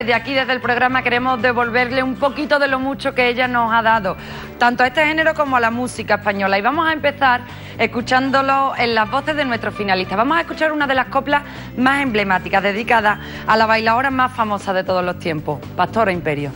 desde aquí, desde el programa, queremos devolverle un poquito de lo mucho que ella nos ha dado, tanto a este género como a la música española. Y vamos a empezar escuchándolo en las voces de nuestros finalistas. Vamos a escuchar una de las coplas más emblemáticas, dedicada a la bailaora más famosa de todos los tiempos, Pastora Imperio.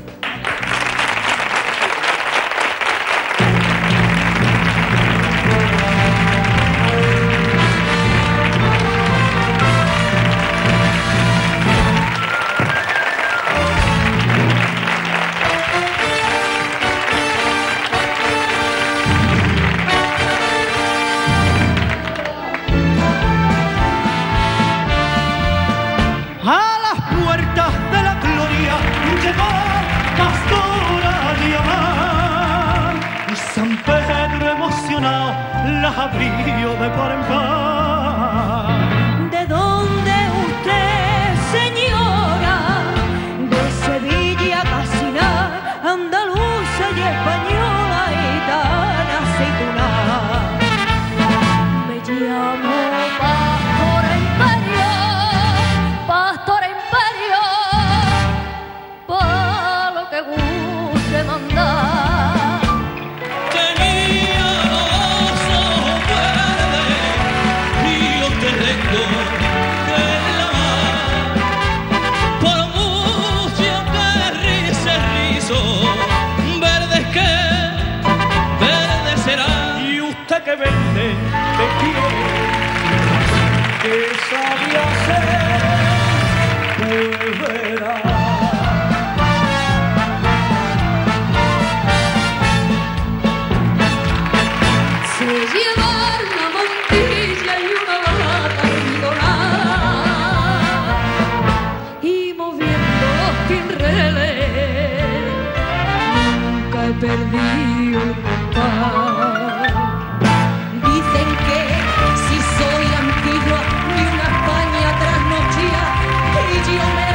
Las abrió de par en par. ¿De dónde usted, señora? De Sevilla, casi nada, andaluza y española, gitana, aceituna. Me llamo Pastora Imperio, Pastora Imperio, pa' lo que guste mandar. Que vende, que quiere, que sabe hacer, pues verá. Se lleva una montilla y una lata almidonada y moviendo los pinreles nunca he perdido un par. Dicen que si soy antigua y una España trasnochía y yo me